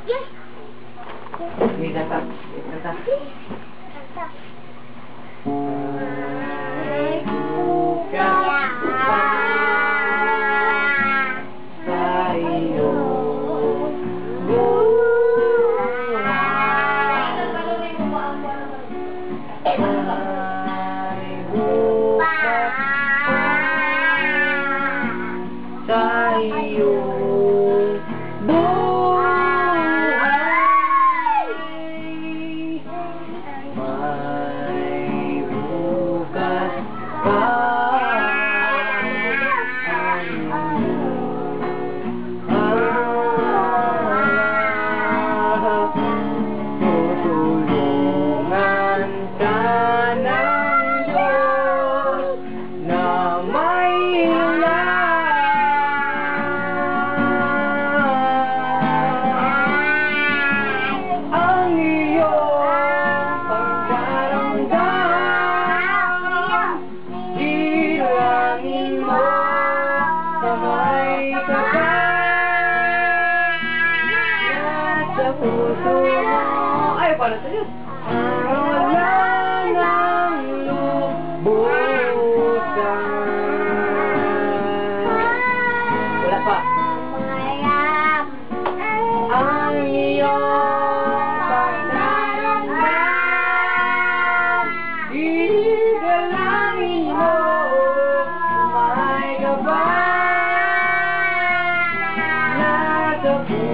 Yes. May kanta. Kanta. May bukas pa sa iyong buhay. May bukas pa sa iyong buhay. May bukas pa tutulungan ka ng Diyos na may ang iyong pagdaramdam, hilangin mo sa may kapal nasa puso mo. Ay, para sa Diyos. Wala nang lubusan. Wala pa. Ang iyong pagdaramdam, igalangin mo may gabay nasa puso.